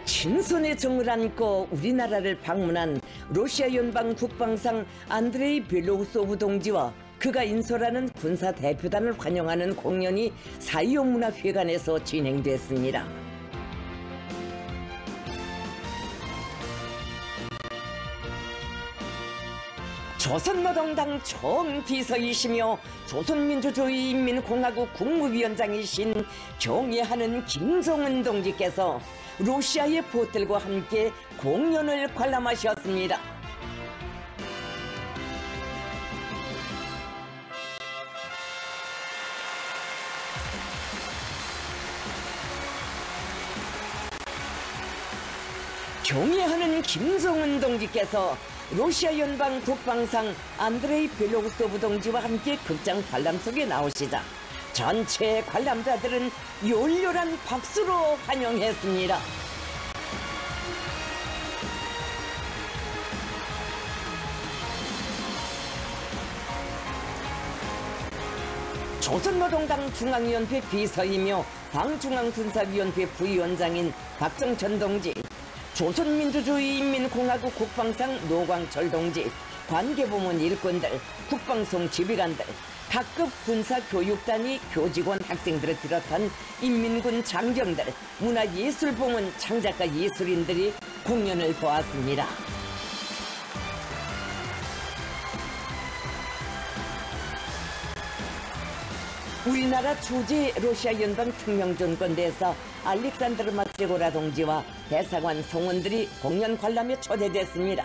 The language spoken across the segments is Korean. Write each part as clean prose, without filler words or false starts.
친손의 정을 안고 우리나라를 방문한 러시아 연방 국방상 안드레이 벨로우소브 동지와 그가 인솔하는 군사 대표단을 환영하는 공연이 사이용문화회관에서 진행됐습니다. 조선노동당 총 비서이시며 조선민주주의인민공화국 국무위원장이신 경애하는 김정은 동지께서 러시아의 보들과 함께 공연을 관람하셨습니다. 경애하는 김정은 동지께서 러시아 연방 국방상 안드레이 벨로우소브 동지와 함께 극장 관람 속에 나오시자 전체 관람자들은 열렬한 박수로 환영했습니다. 조선노동당 중앙위원회 비서이며 당중앙군사위원회 부위원장인 박정천 동지, 조선민주주의인민공화국 국방상 노광철 동지, 관계부문 일꾼들, 국방송 지휘관들, 각급 군사교육단위 교직원 학생들을 비롯한 인민군 장병들, 문화예술부문 창작가 예술인들이 공연을 보았습니다. 우리나라 주재 러시아 연방 혁명전권 대사 알렉산드르 마츠고라 동지와 대사관 성원들이 공연 관람에 초대됐습니다.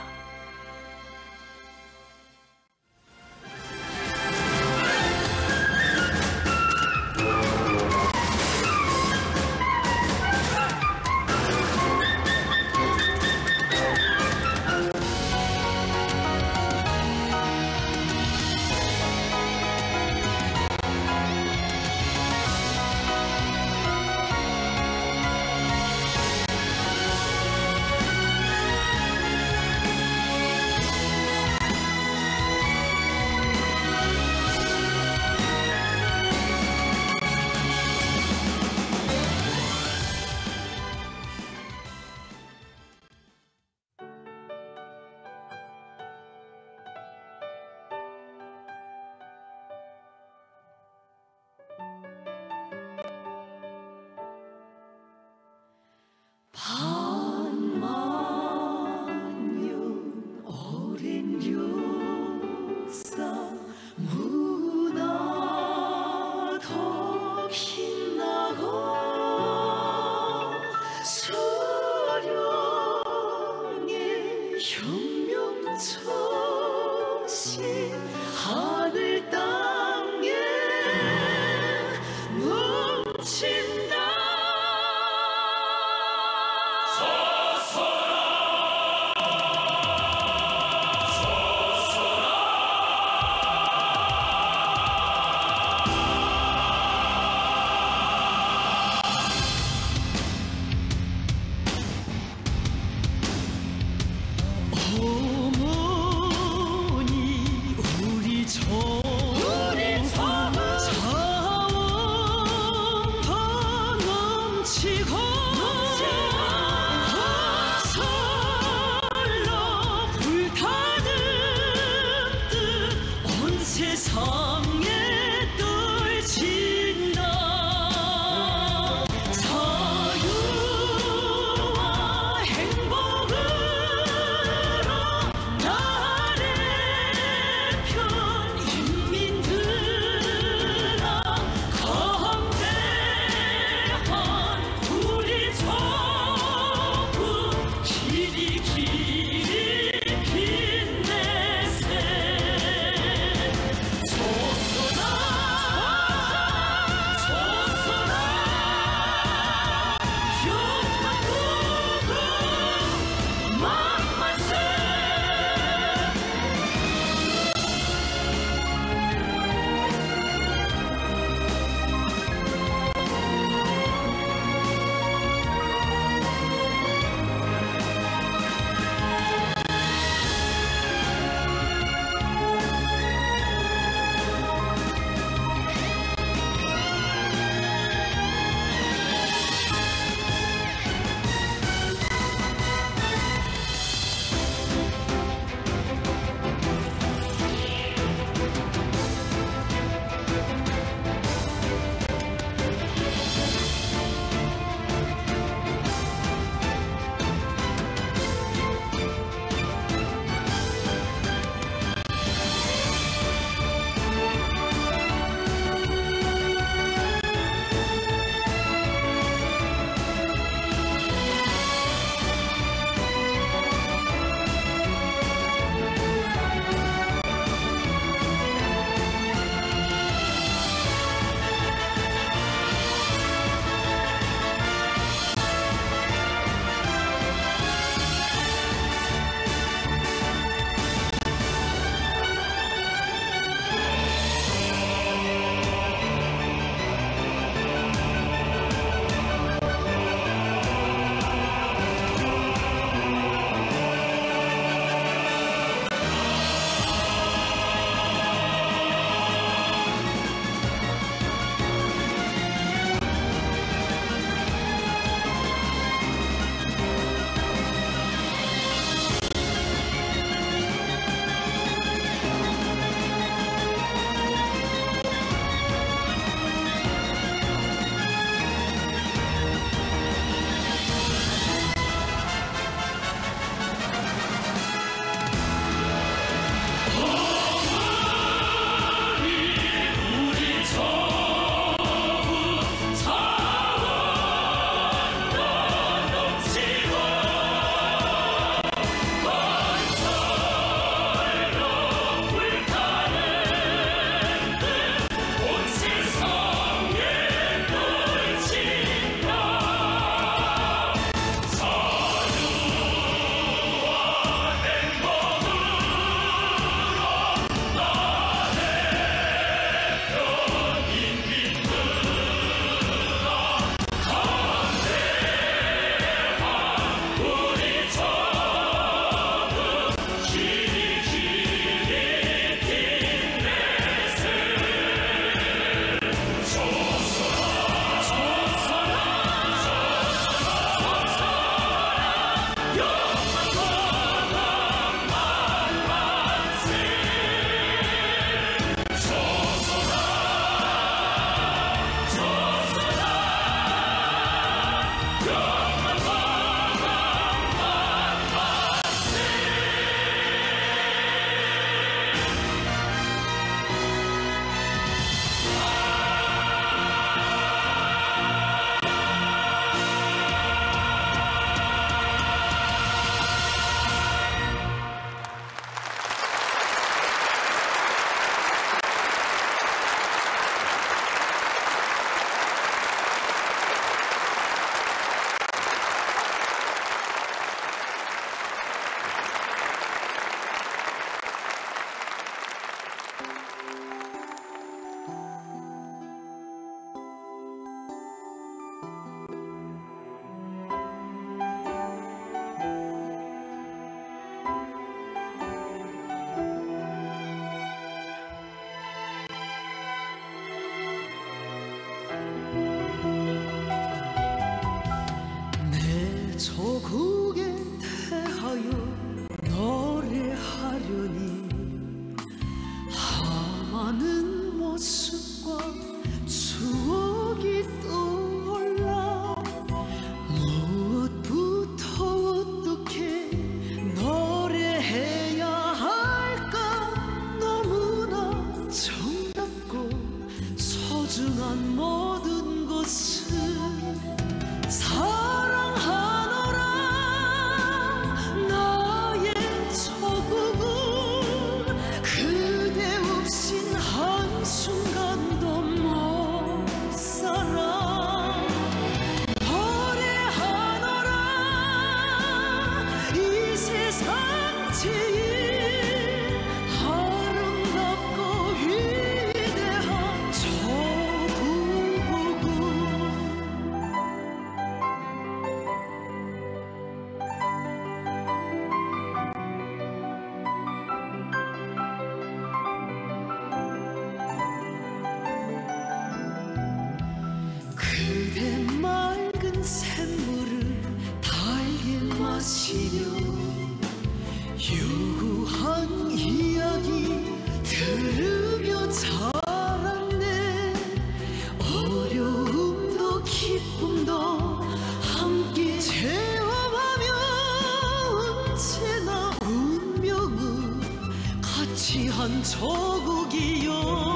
위한 조국이요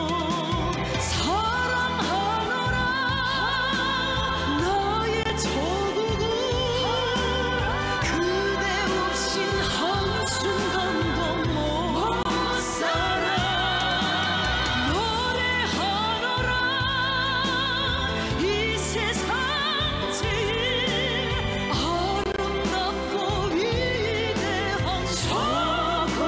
사랑하노라 나의 조국은 그대 없인 한순간도 못 살아 노래하노라 이 세상 제일 아름답고 위대한 조국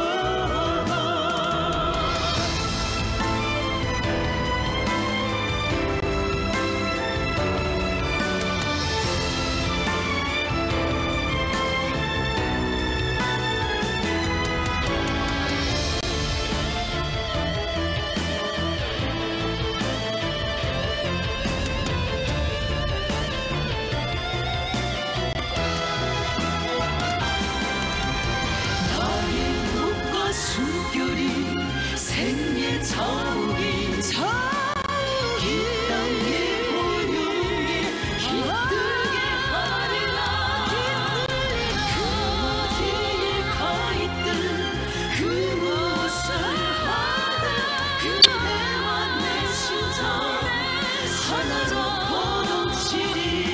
나의 눈과 숨결이 생의 자욱이 이 땅의 고요에 깃들게 하리라 그 어디에 가있든 그 무엇을 하든 그대와 내 심장 하나로 고동치리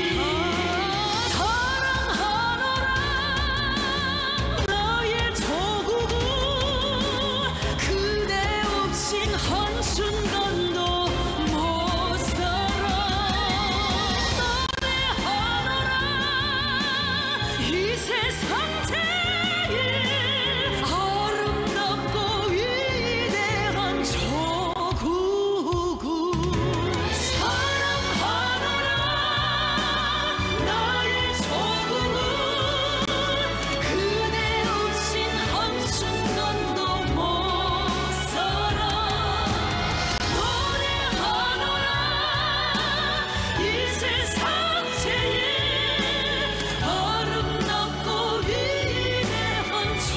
사랑하노라 나의 조국은 그대 없인 한순간도 못 살아 노래하노라 이 세상 제일 아름답고 위대한 조국은 사랑하노라 나의 조국은 그대 없인 한순간도 못 살아 노래하노라 이 세상 제일 아름답고 위대한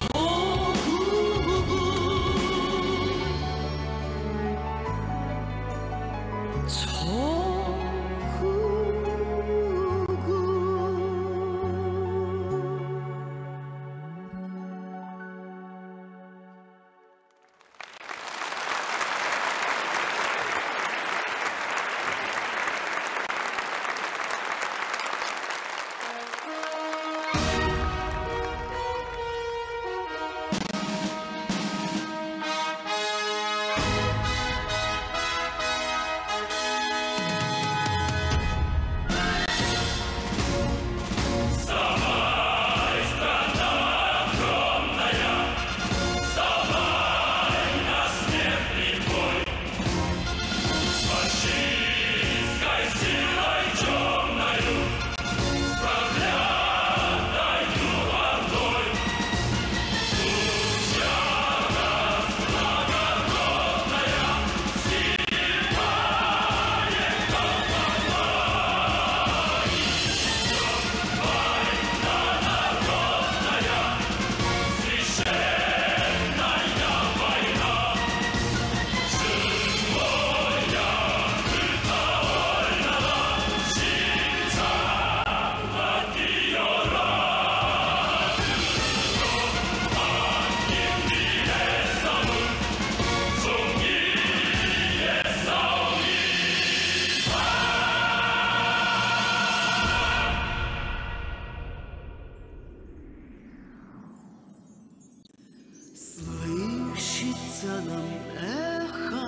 Слышится нам эхо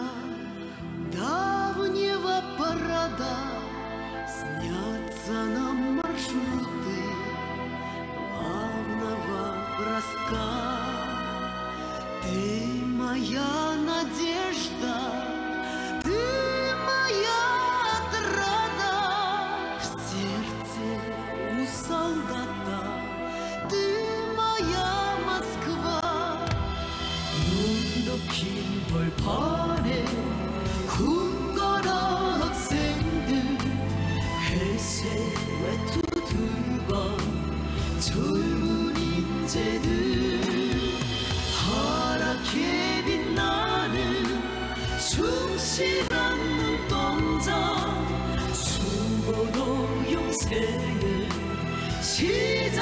давнего парада, снятся нам маршруты главного броска. Ты моя надежда, ты моя отрада в сердце у солдата, ты моя Москва. 높인 벌판에 굳건한 학생들 회색 외투들과 젊은 인재들 하얗게 빛나는 충실한 눈동자 중고도 용생을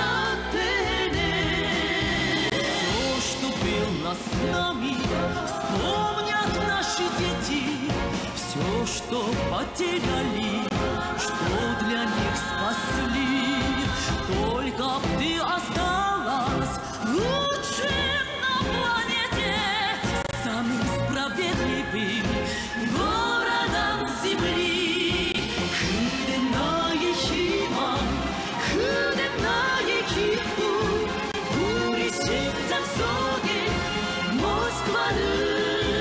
시작되네. То, что был нас с нами, что потеряли, что для них спасли. Только б ты осталась лучшим на планете, самым справедливым городом земли. 그대 나의 희망, 그대 나의 기쁨, 우리 심장 속에 모스크바는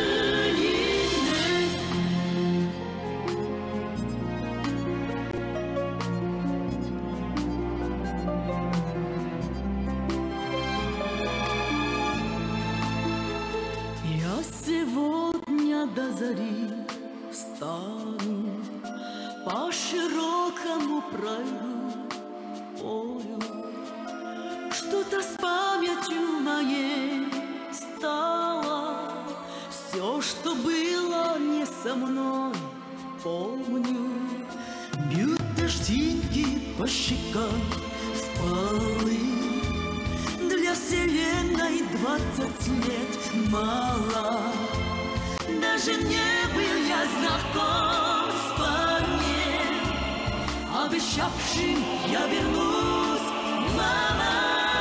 сегодня до зари встану, по широкому пройду полю. Что-то с памятью моей стало, все, что было не со мной, помню. Бьют дождинки по щекам впалы. Для вселенной 20 лет мало. Даже не был я знаком с парнем, обещавшим я вернусь, мама.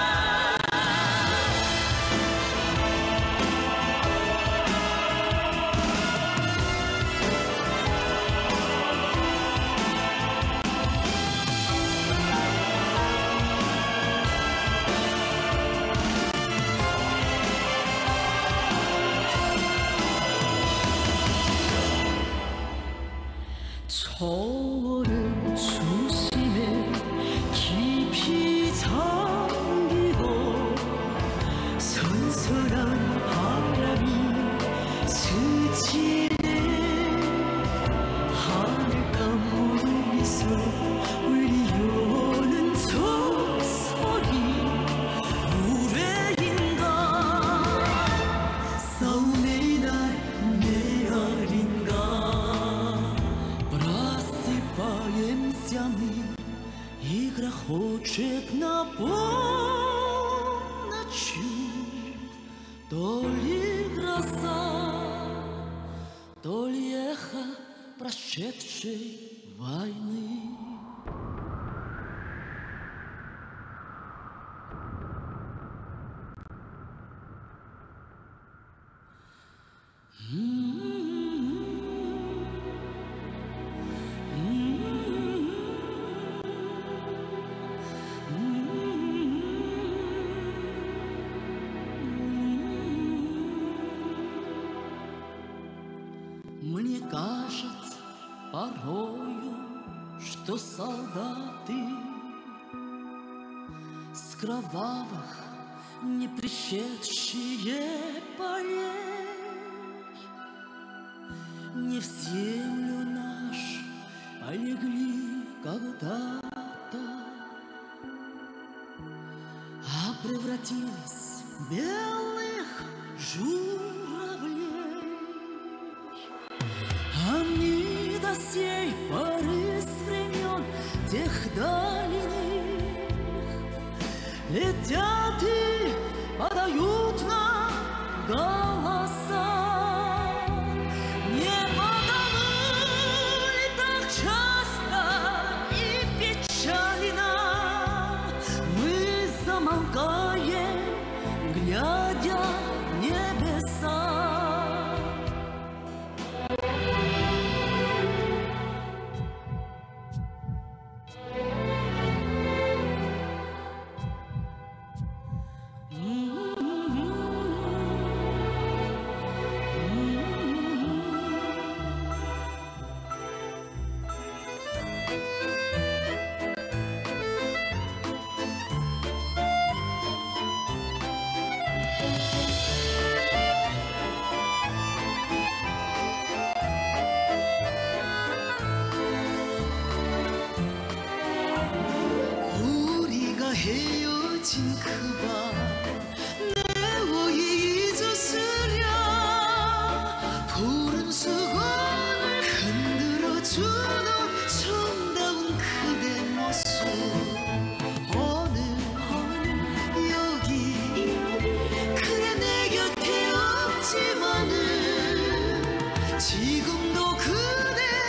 저를 수심에 깊이 잠기고 선선한 바람이 스치네. 하늘감 무릎에서 울려오는 종소리 노래인가, 싸움의 날 메아린가. Игра хочет на полночь, то ли гроза, то ли эхо прошедшей войны. Мне кажется порою, что солдаты с кровавых не пришедшие полей не в землю наш полегли когда-то, а превратились в белых журавлей. Они до сей поры с времен тех дальних летят и подают нам голоса. Не потому ли так часто и печально мы замолкаем, глядя в небеса? 헤어진 그 밤 내 오해 잊었으랴. 푸른 수건을 흔들어주는 정다운 그대 모습. 오늘 여기 그래 내 곁에 없지만은 지금도 그대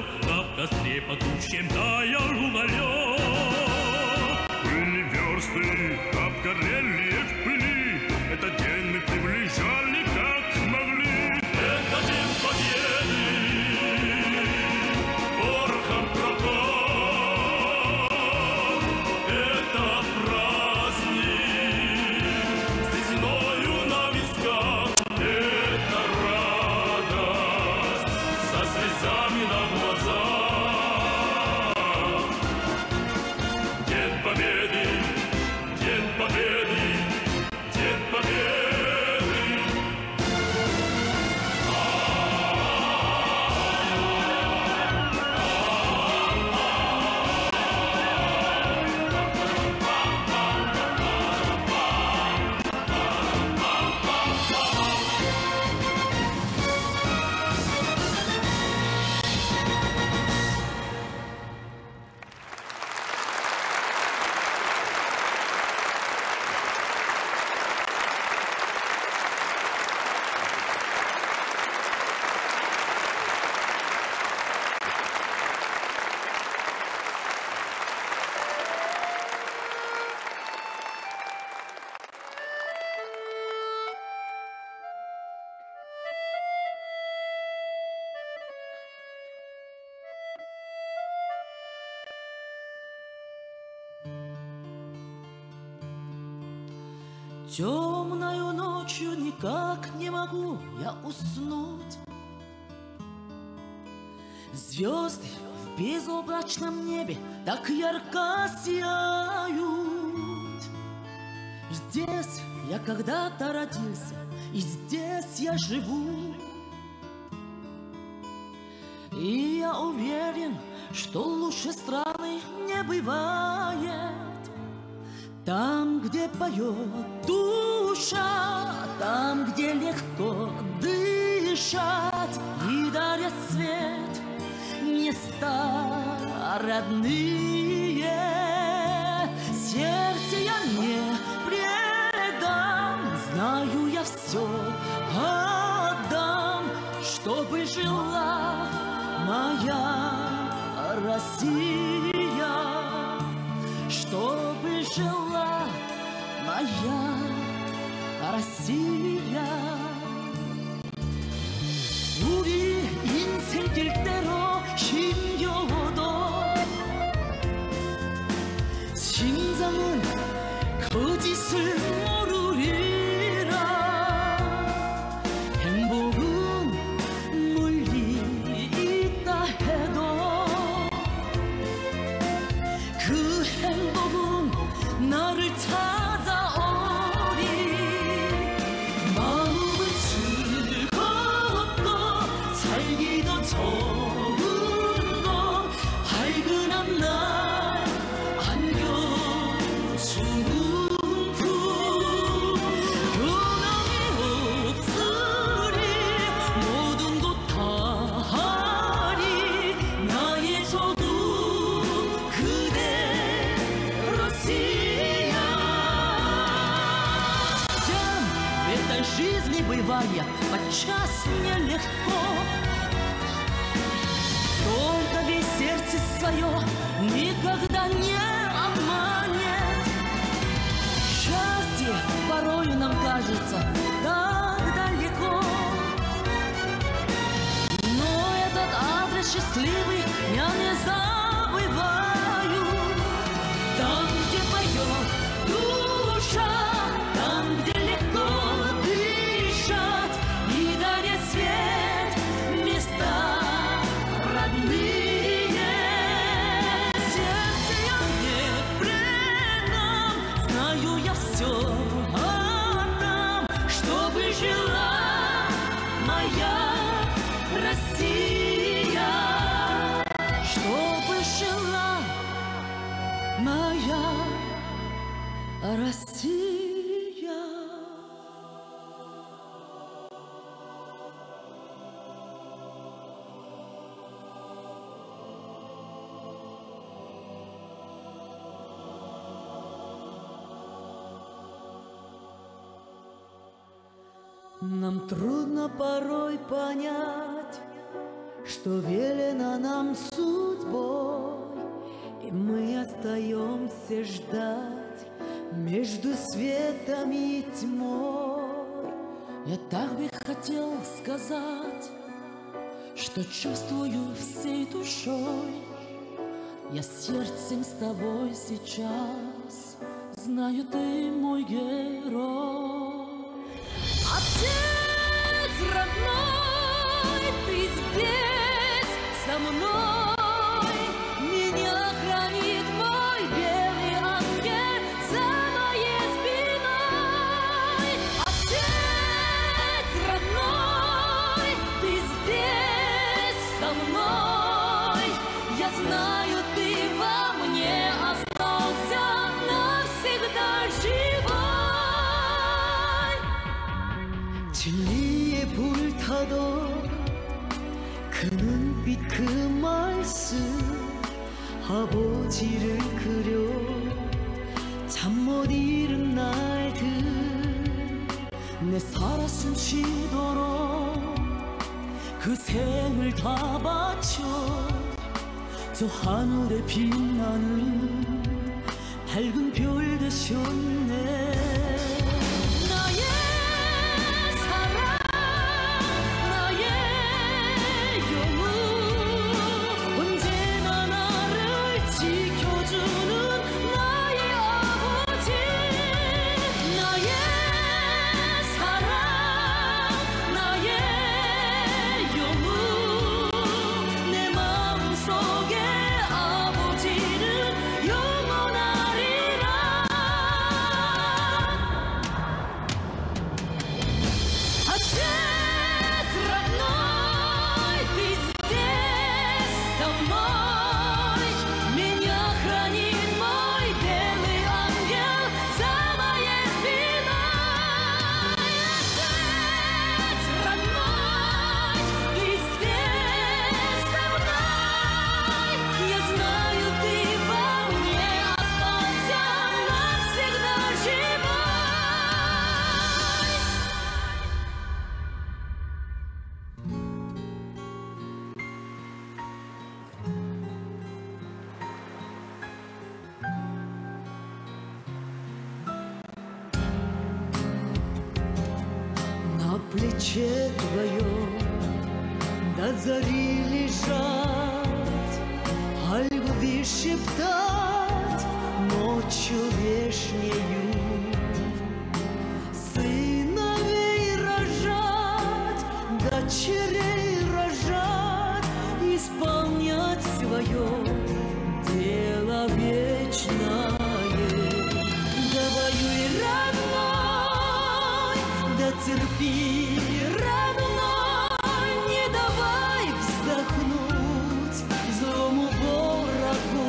а в костре потухшем таял уголек. Были версты, обгорели в пыли, этот день мы приближали как могли. Это день победы, порохом пропах. Это праздник с сединою на висках. Это радость со слезами на глазах. День победы, день победы, день победы. Темною ночью никак не могу я уснуть. Звезды в безоблачном небе так ярко сияют. Здесь я когда-то родился, и здесь я живу. И я уверен, что лучше страны не бывает. Там, где поет душа, там, где легко дышать и дарят свет места родные. Сердце я не предам, знаю я все отдам, чтобы жила моя Россия, чтобы жила моя Россия. 우리 인생 길대로 힘겨워도 심장은 거짓을 모르리라. 행복은 멀리 있다 해도 그 행복은 나를 찾아오리. 마음은 즐겁고 살기도 좋은 것 밝은 앞날 안겨주는 그 근황이 없으리 모든 것 다 하리. 나의 소두 그대 Россия. Всем в этой жизни бывает подчас нелегко. Только ведь сердце свое никогда не обманет. Счастье порою нам кажется так далеко, но этот адрес счастливый я не забываю. Там, где поет душа, там, где легко дышать и дарит свет места родные. Сердце я не предам, знаю я все отдам, чтобы жила моя Россия, чтобы жила моя Россия. Нам трудно порой понять, что велено нам судьбой, и мы остаемся ждать между светом и тьмой. Я так бы хотел сказать, что чувствую всей душой. Я сердцем с тобой сейчас, знаю, ты мой герой. Отец родной, ты здесь со мной, меня хранит мой белый ангел за моей спиной. Отец родной, ты здесь со мной, я знаю, ты во мне остался навсегда живой. 진리의 불타도 그 눈빛 그 말씀 아버지를 그려 잠 못 이룬 날들 내 살아 숨쉬도록 그 생을 다 바쳐 저 하늘에 빛나는 밝은 별 되셨네. 나의 사랑 나의 영웅 언제나 나를 지켜주는 나의 아버지. 나의 사랑 나의 영웅 내 마음속에 아버지는 영원하리라. Отец родной, ты здесь со мной, меня хранит мой белый ангел за моей спиной. Отец родной, ты здесь со мной, я знаю, ты во мне остался навсегда живой. На плече твоем до зари лежать, о любви шептать ночью вешнею, сыновей рожать, дочерей рожать, исполнять свое дело вечное. Довоюй, родной, да терпи, родной, не давай вздохнуть злому врагу.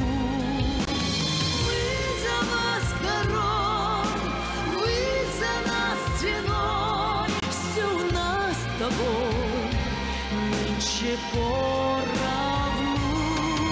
Мы за нас горой, мы за нас стеной, все у нас с тобой нынче поравну.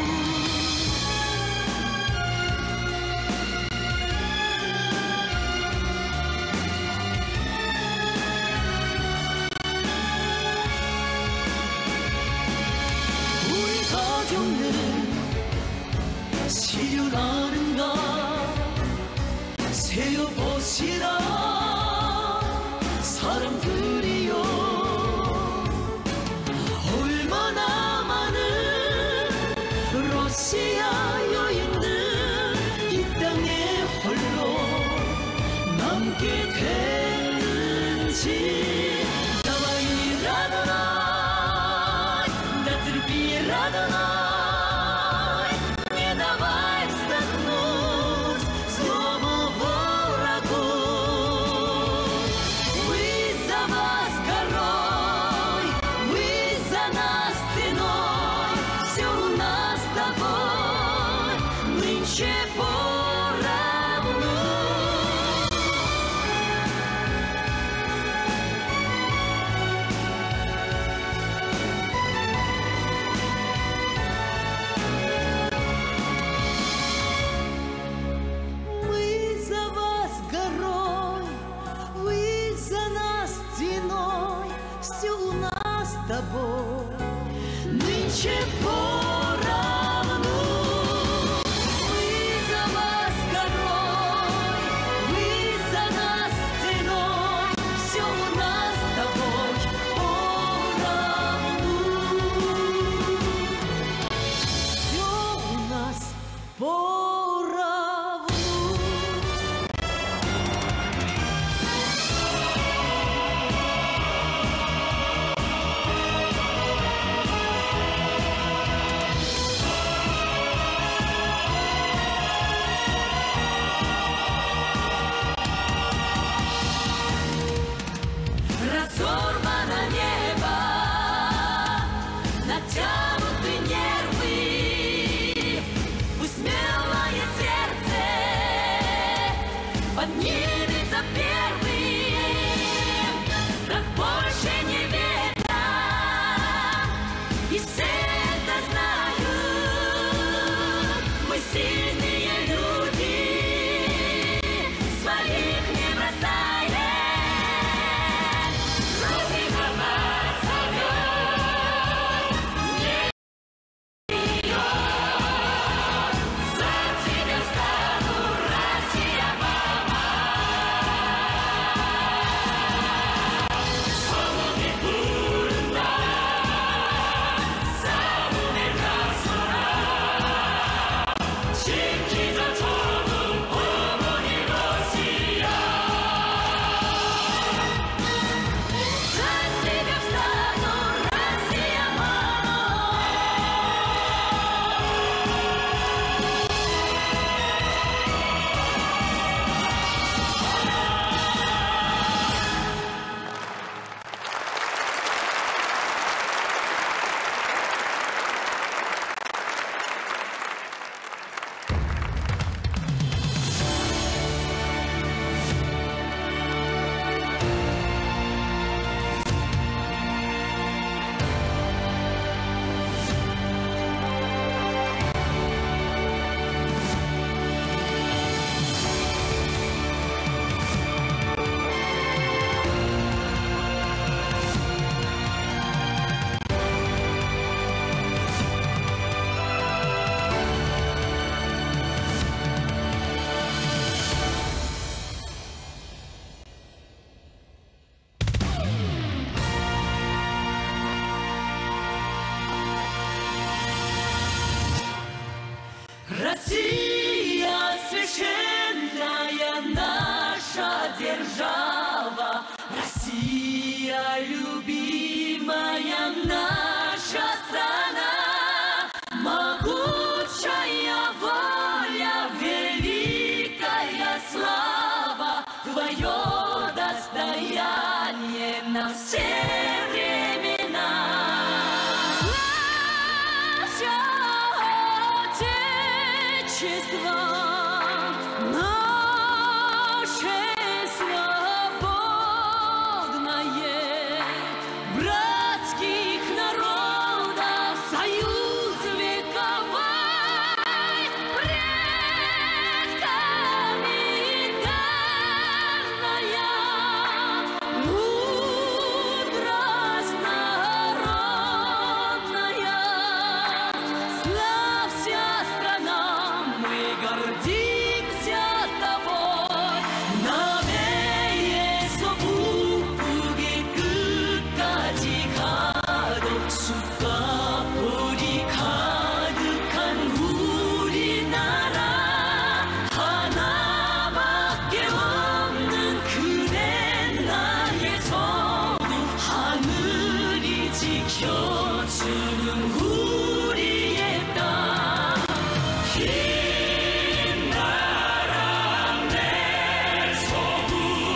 Россия священная наша держава, Россия любимая наша страна, могучая воля, великая слава, твое достояние на все времена. Отечество наше свободное, братских народов союз вековой, предками данная мудрость народная. Славься, страна, мы гордимся тобой. Навее 소부국의 끝까지 가도 숯가불이 가득한 우리나라, 하나밖에 없는 그대 나의 전우, 하늘이 지켜주는 우리의 땅. 긴 나라 내 소국,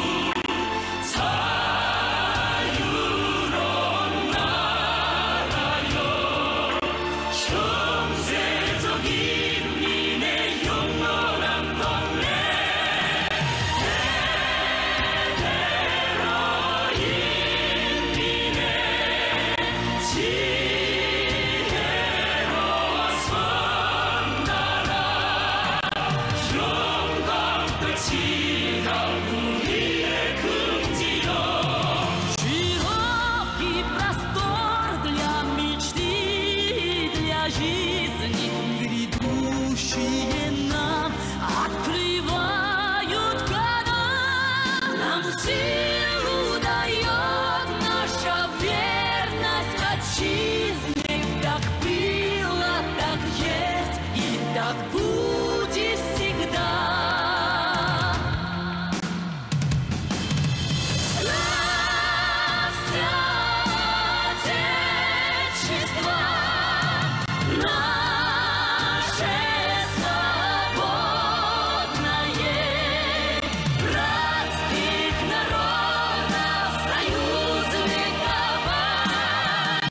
자유로운 나라여, 형제적 인민의 영원한 동네, 대대로 인민의 지혜로 선 나라, 영광 끝이라 우리의 긍지로. Широкий простор для мечты, для жизни, грядущие нам открывают года. Нам силу дает наша верность отчизне. Так было, так есть и так будет всегда. Славься, Отечество наше свободное, братских народов союз вековой,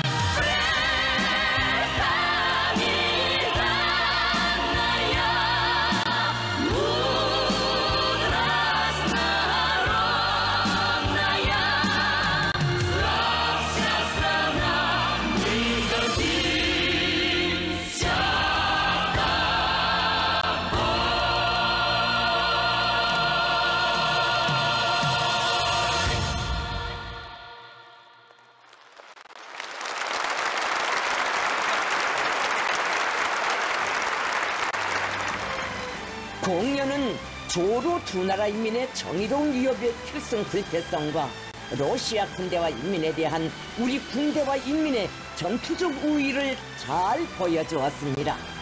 предками данная мудрость народная. Славься, страна, мы гордимся 공연은 조로 두 나라 인민의 정의로운 위협의 필승 불패성과 러시아 군대와 인민에 대한 우리 군대와 인민의 전투적 우위를 잘 보여주었습니다.